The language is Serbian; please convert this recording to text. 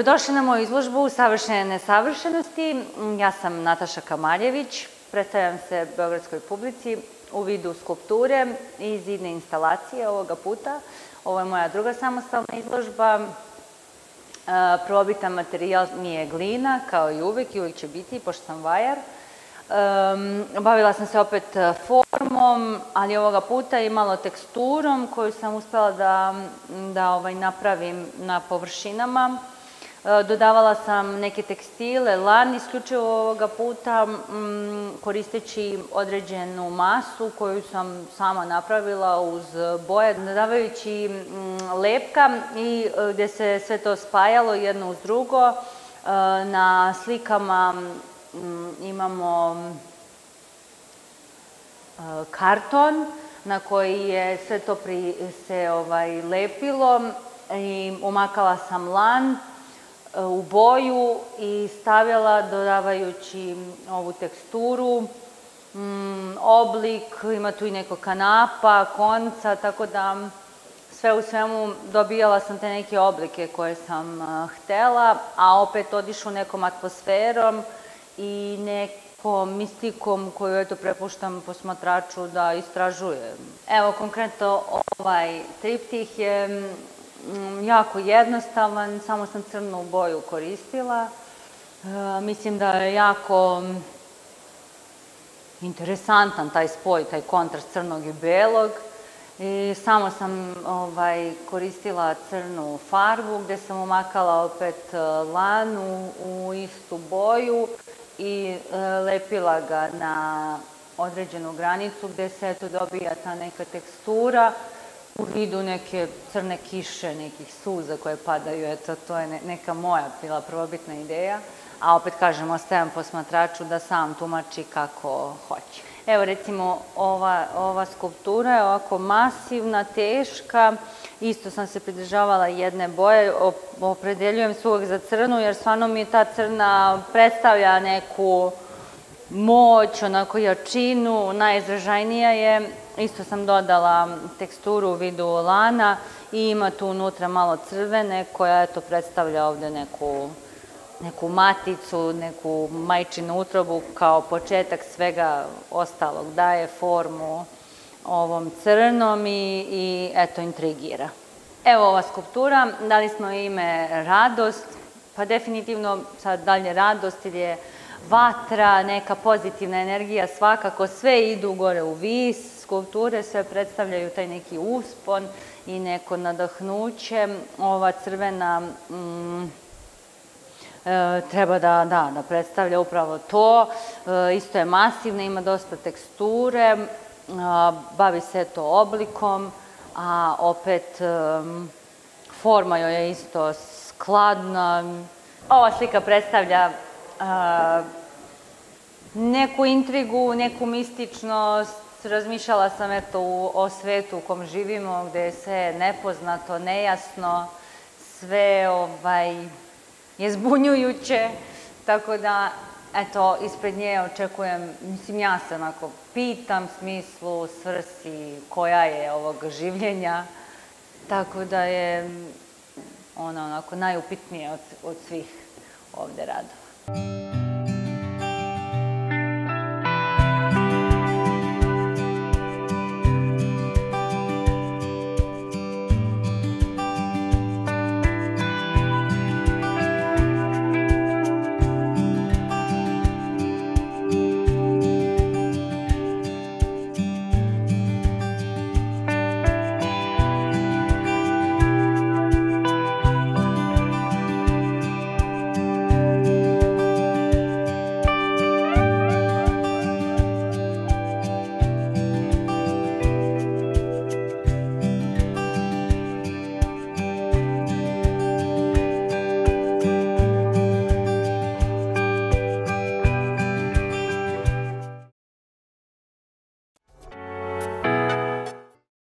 Dobrodošli na moju izložbu Savršene nesavršenosti. Ja sam Nataša Kamaljević, predstavljam se beogradskoj publici u vidu skulpture i zidne instalacije ovoga puta. Ovo je moja druga samostalna izložba. Prvobitan materijal mi je glina, kao i uvek će biti, pošto sam vajar. Bavila sam se opet formom, ali ovoga puta i malo teksturom koju sam uspela da napravim na površinama. Dodavala sam neke tekstile, lan isključivo ovoga puta, koristeći određenu masu koju sam sama napravila uz boje, dodavajući lepka i gde se sve to spajalo jedno uz drugo. Na slikama imamo karton na koji je sve to se lepilo i umakala sam lan u boju i stavila dodavajući ovu teksturu, oblik, ima tu i neko kanapa, konca, tako da sve u svemu dobijala sam te neke oblike koje sam htela, a opet odišu nekom atmosferom i nekom mistikom koju eto prepuštam posmatraču da istražuje. Evo konkretno ovaj triptih je jako jednostavan, samo sam crnu boju koristila. Mislim da je jako interesantan taj spoj, taj kontrast crnog i belog. Samo sam koristila crnu farbu gde sam umakala opet lan u istu boju i lepila ga na određenu granicu gde se eto dobija ta neka tekstura u vidu neke crne kiše, nekih suza koje padaju, eto to je neka moja bila prvobitna ideja, a opet kažem, ostajem posmatraču da sam tumači kako hoće. Evo recimo ova skulptura je ovako masivna, teška, isto sam se pridržavala jedne boje, opredeljujem se uvek za crnu jer stvarno mi ta crna predstavlja neku moć, onako jačinu, najizražajnija je. Isto sam dodala teksturu u vidu lana i ima tu unutra malo crvene koja eto predstavlja ovde neku maticu, neku majčinu utrobu kao početak svega ostalog, daje formu ovom crnom i eto intrigira. Evo ova skulptura, dali smo ime Radost, pa definitivno sad dalje radost ili je vatra, neka pozitivna energija, svakako sve idu gore u vis, skulpture sve predstavljaju taj neki uspon i neko nadahnuće. Ova crvena treba da predstavlja upravo to, isto je masivna, ima dosta teksture, bavi se to oblikom, a opet forma joj je isto skladna. Ova slika predstavlja neku intrigu, neku mističnost. Razmišljala sam eto o svetu u kom živimo, gde je sve nepoznato, nejasno, sve je zbunjujuće, tako da eto ispred nje očekujem, mislim ja se onako pitam smislu, svrsi, koja je ovog življenja, tako da je ona onako najupitnije od svih ovde radova.